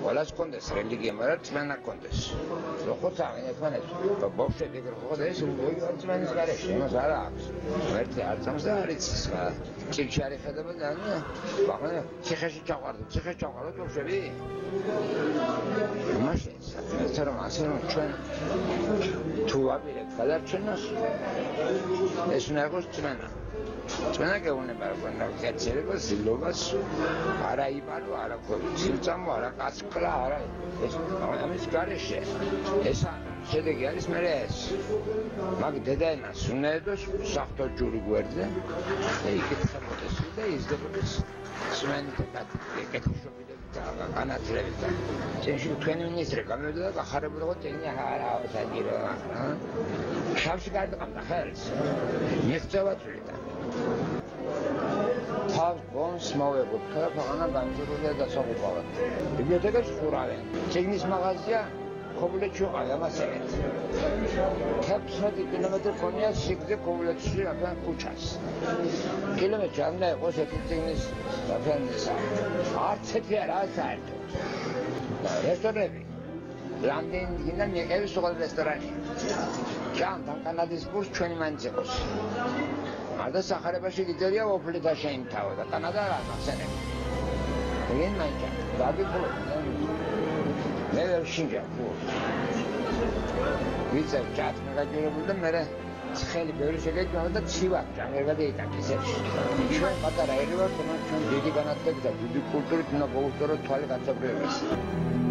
ყველას კონდეს რელიგია, მაგრამ წმენა კონდეს. ხო წამენ ერთმანეთს. ბავშვები როგორ ეს წმენის გარეშე, იმას არ აქვს. ერთი არ წამს და არ იცის რა. ჭიქში არ ხედავენ და ბაღნა ციხეში ჩაყვარდო ბავშვები. მაშინ საერთოდ ასე რომ ჩვენ თუ ვაპირებთ გადარჩენას ეს უნდა იყოს წმენა. წმენა გეუბნება რომ გაცერებას ზილობას არა იპარო, არა ცილწამო, არა კაცკლა, არა ეს ამის გარეშე ეს შედეგი არის მე ეს მაგ დედაენას უნდა ედოს საფრთხო ჯური გვერდზე და იკითხებოდეს და იზრდებოდეს წმენდა კეთილშობილებით და განათლებით და წინში თქვენი მინისტრი გამოდოდა და გახარებულიყო წინი არა საჯირო შავში გადაყამდა ხელს მიღწევაწვილი და თავს ბონს მოვეგოთ ქაფანა განჯერულია და საყოველთაოდ ბიბლიოთეკაში ხურავენ წიგნის მაღაზია ქობულეთში ყავ ამასეთ 16 კილომეტრი ქონია სიგრძე ქობულეთში აბა ქუჩას კილომეტრი არ უნდა იყოს ერთი წიგნის დაფენისა არც ერთი არა საერთოდ რესტორნები ლანდენ გინდა მიეყევი სულ რესტორანი ჯანთან კანადის ბურს ჩვენი მაინც იყოს და სახარებაში გიძერია ოფლიტა შეიმთავა და კანადა არ ახსენებ. ეგენ მაინც დაგიქო. მე ვერ შინჯა. ვიცი ჩათმე გაჯერებული და მე ცხელი ბევრი შეგეჭამა და ცივად ჯამერგა დაიტაკეს ეს. ჩვენ პატარა ერევარ, ჩვენ დიდი განათლებით და დიდი კულტურით უნდა გავუსწოროთ თვალე კაცობრიობის.